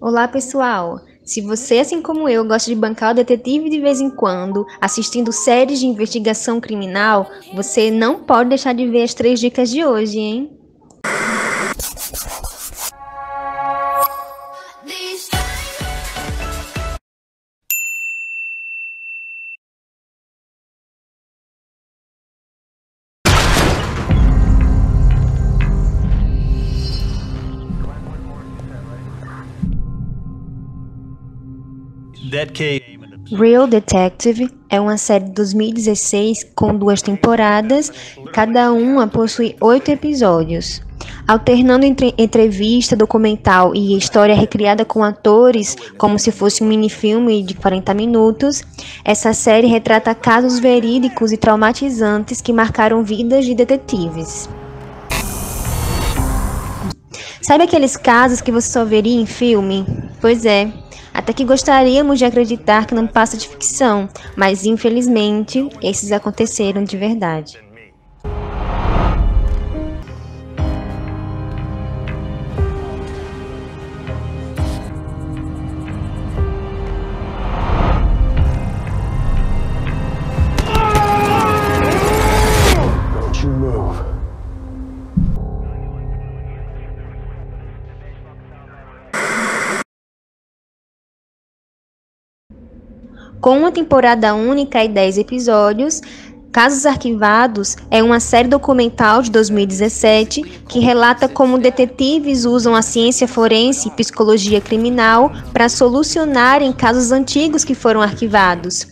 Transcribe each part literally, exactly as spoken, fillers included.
Olá, pessoal! Se você, assim como eu, gosta de bancar o detetive de vez em quando, assistindo séries de investigação criminal, você não pode deixar de ver as três dicas de hoje, hein? Real Detective é uma série de dois mil e dezesseis com duas temporadas, cada uma possui oito episódios. Alternando entre entrevista, documental e história recriada com atores como se fosse um minifilme de quarenta minutos, essa série retrata casos verídicos e traumatizantes que marcaram vidas de detetives. Sabe aqueles casos que você só veria em filme? Pois é. Até que gostaríamos de acreditar que não passa de ficção, mas infelizmente esses aconteceram de verdade. Com uma temporada única e dez episódios, Casos Arquivados é uma série documental de dois mil e dezessete que relata como detetives usam a ciência forense e psicologia criminal para solucionarem casos antigos que foram arquivados.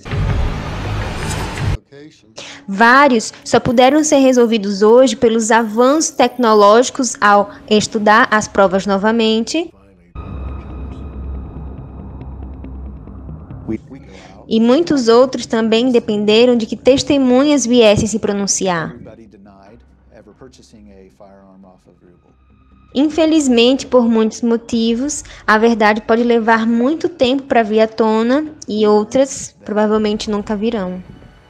Vários só puderam ser resolvidos hoje pelos avanços tecnológicos ao estudar as provas novamente. E muitos outros também dependeram de que testemunhas viessem se pronunciar. Infelizmente, por muitos motivos, a verdade pode levar muito tempo para vir à tona e outras provavelmente nunca virão.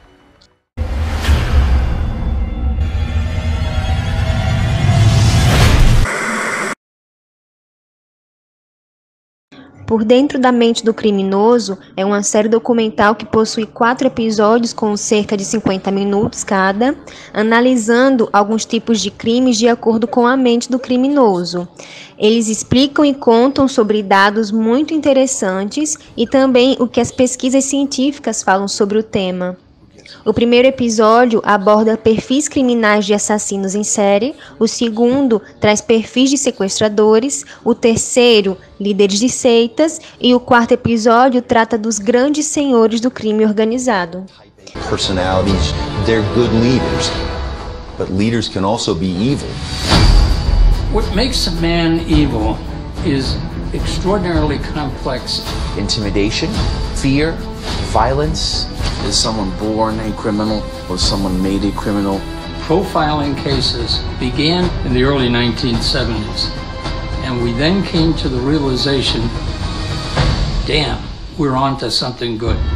Por Dentro da Mente do Criminoso é uma série documental que possui quatro episódios com cerca de cinquenta minutos cada, analisando alguns tipos de crimes de acordo com a mente do criminoso. Eles explicam e contam sobre dados muito interessantes e também o que as pesquisas científicas falam sobre o tema. O primeiro episódio aborda perfis criminais de assassinos em série, o segundo traz perfis de sequestradores, o terceiro, líderes de seitas, e o quarto episódio trata dos grandes senhores do crime organizado. Personalities, they're good leaders, but leaders can also be evil. What makes a man evil is extraordinarily complex. Intimidation, fear, violence. Is someone born a criminal? Was someone made a criminal? Profiling cases began in the early nineteen seventies, and we then came to the realization, damn, we're on to something good.